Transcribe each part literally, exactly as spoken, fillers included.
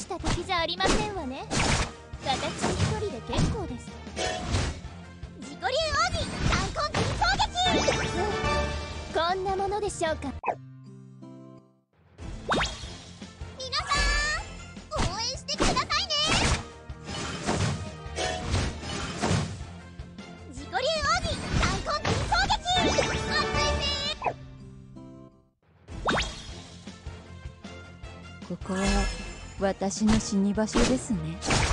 した敵じゃありませんわね。私一人で結構です。自己流奥義三根転攻撃、こんなものでしょうか。皆さん応援してくださいね。自己流奥義三根転攻撃、熱いぜ。 ここは私の死に場所ですね。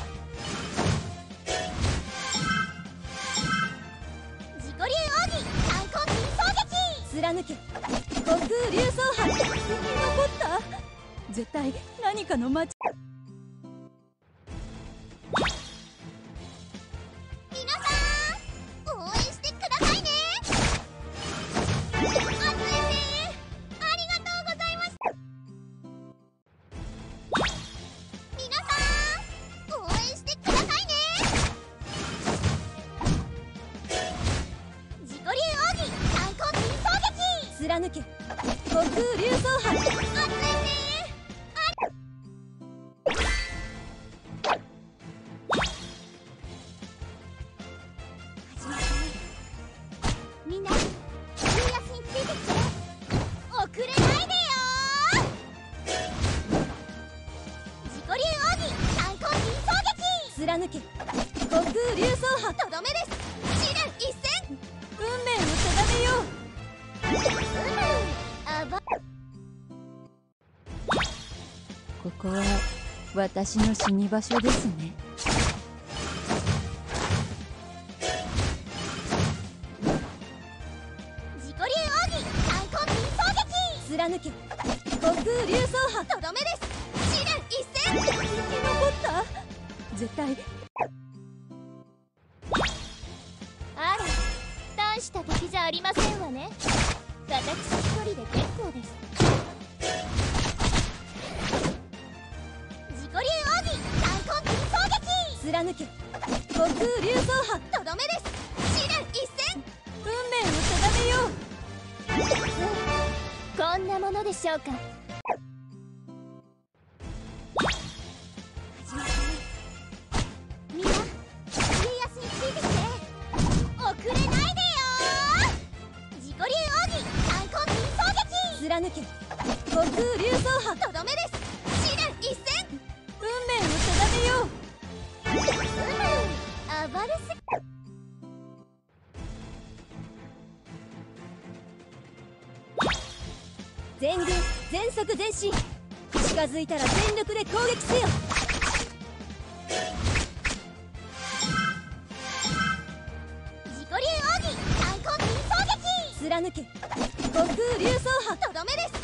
自己流奥義三根転攻撃、 貫け虚空流走波。生き残った。絶対何かの間違い。 皆さん応援してくださいね。熱いぜ。ありがとうございます。皆さん応援してくださいね。自己流奥義三根転攻撃、 貫け虚空流走波。 熱いぜ。始まったね。みんな家康についてきて。遅れないでよー。自己流奥義三根転攻撃、 貫け虚空流走波。 とどめです。試練一戦。 運命を定めよう。 あばここは私の死に場所ですね。 自己流奥義三根転攻撃、 貫け虚空流走波。 とどめです。試練一戦。 生き残った。絶対あら、大した敵じゃありませんわね。私一人で結構です。自己流奥義三根転攻撃、 貫け虚空流走波。 とどめです。試練一戦。 運命を定めよう。 こんなものでしょうか。始まったね。みんな家康についてきて。遅れないでよー。自己流奥義三根転攻撃、 貫け虚空流走波。 とどめです。試練一戦。 運命を定めよう。 暴れすぎ。 全軍全速前進。近づいたら全力で攻撃せよ。 自己流奥義三根転攻撃、 貫け虚空流走波。 とどめです。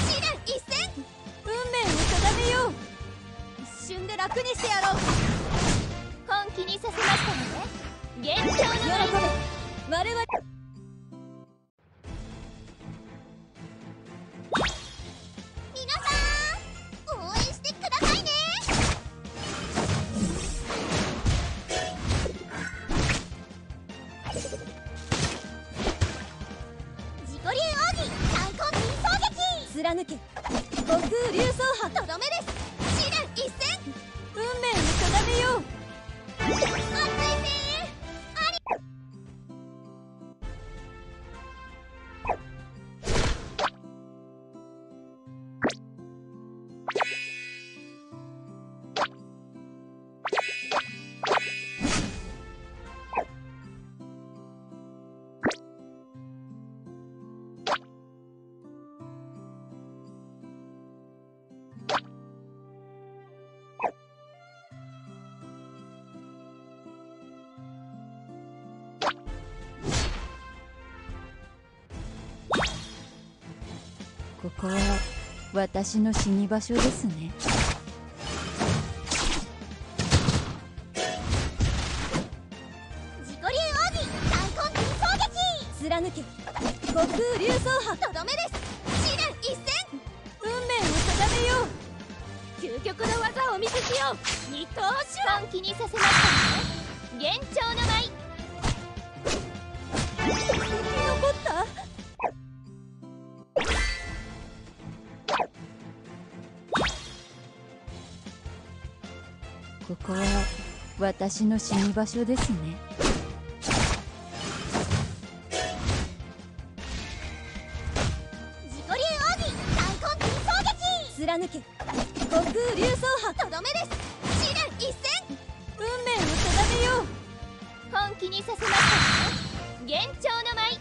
試練一戦。 運命を定めよう。一瞬で楽にしてやろう。 本気にさせましたのね。幻聴の喜べ我々。 皆さん応援してくださいね。自己流奥義三根転攻撃、 貫け虚空流走波。 とどめです。試練一戦。 運命を定めよう。 熱いぜ。ありここは私の死に場所ですね。 自己流奥義三根転攻撃、 貫け虚空流走波。 とどめです。試練一戦。 運命を定めよう。 究極の技を見せてよ。二刀手本気にさせましたね。幻聴の舞。 生き残った。 こは私の死に場所ですね。 自己流奥義三根金攻撃貫け悟空流走波。 とどめです。試練一戦。 運命を定めよう。 本気にさせましたね。幻聴の舞。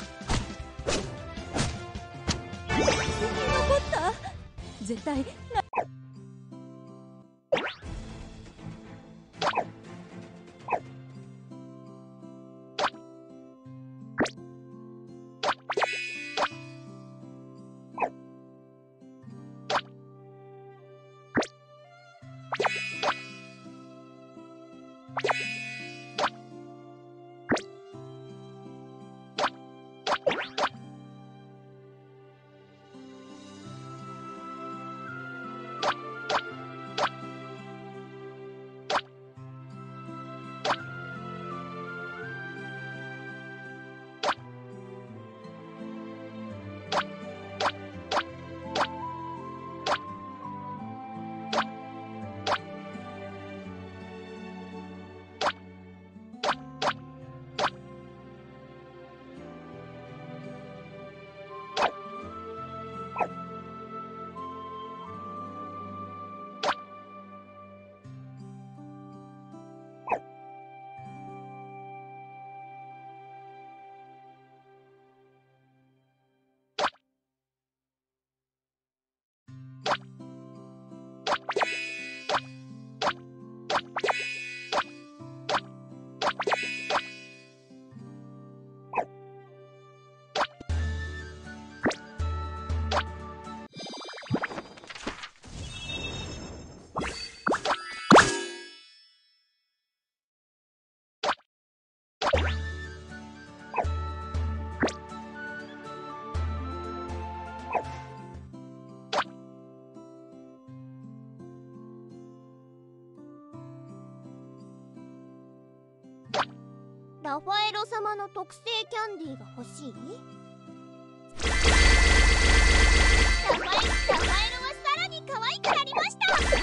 生き残った絶対な。 ラファエロ様の特製キャンディーが欲しい？ラファエロ、ラファエロはさらに可愛くなりました。ラファエロ、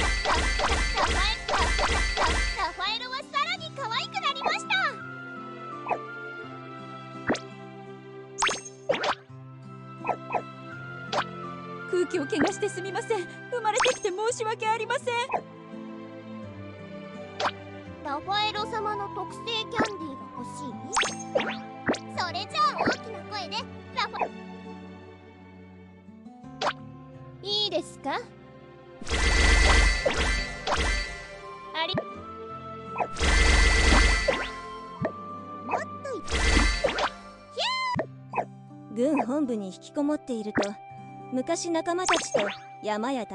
ラファエロはさらに可愛くなりました。 空気を汚してすみません。生まれてきて申し訳ありません。 ラファエロ様の特製キャンディーが欲しい？それじゃあ大きな声でラファいいですか？ありもっとい軍本部に引きこもっていると昔仲間たちと山やた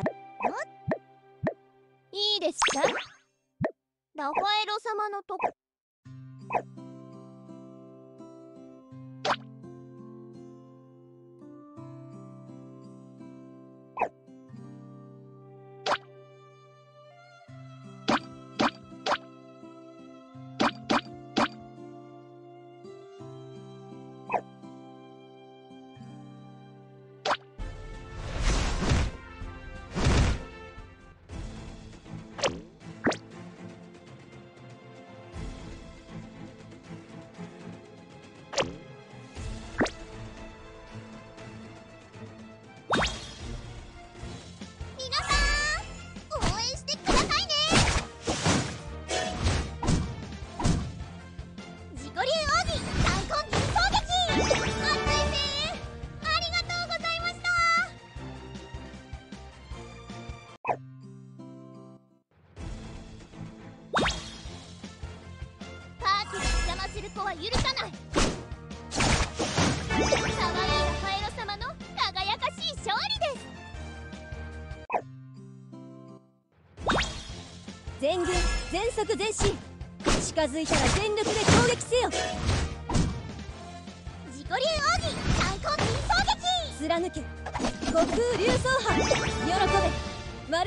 いいですか？ラファエロ様のとする子は許さない。可愛いラファエロ様の輝かしい勝利です。 全軍全速前進。近づいたら全力で攻撃せよ。 自己流奥義三根金攻撃貫け悟空流走波。喜べ丸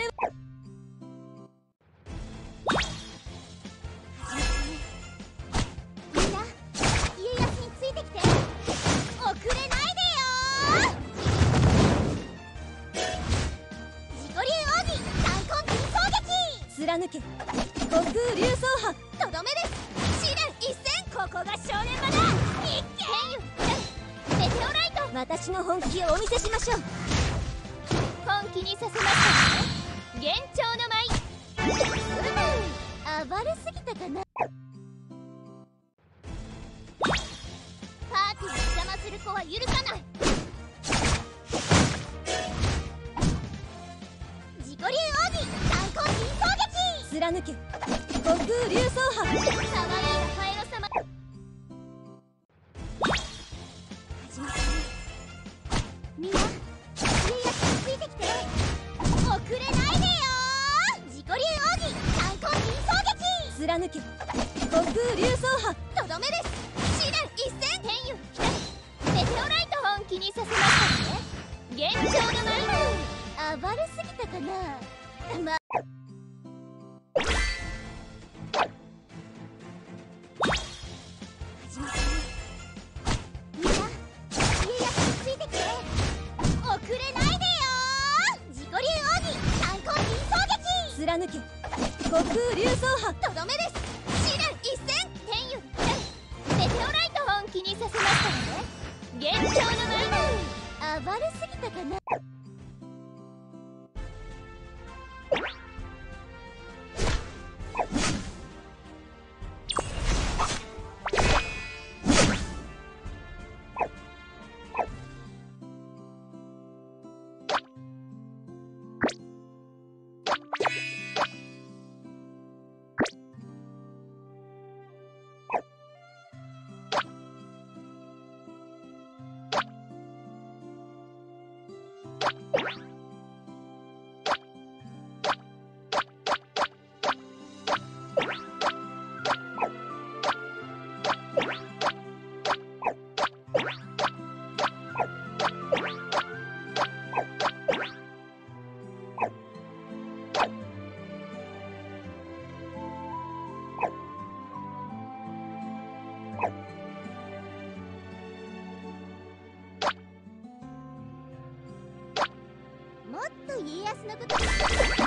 貫貫け。悟空流走波。 とどめです。試練一戦。ここが正念場だ。一見天油メテオライト。 私の本気をお見せしましょう。 本気にさせましたね。幻聴の舞。うむ暴れすぎたかな。パーティーに邪魔する子は許さない。自己流奥義三根輪攻撃。 貫け。悟空流走波。 かわいいラファエロ様。はじめさんみんな家康についてきて。遅れないでよー。自己流奥義三根輪攻撃。 貫け。悟空流走波。 とどめです。試練一戦。天油メテオライト。本気にさせましたね。幻聴の舞。暴れすぎたかな。まはじめさんみんな家康についてきて。遅れないでよー。自己流奥義三根輪攻撃。 貫け。悟空流走波。 とどめです。試練一戦。天油メテオライト。本気にさせましたね。幻聴の舞。暴れすぎたかな。もっと家康のこと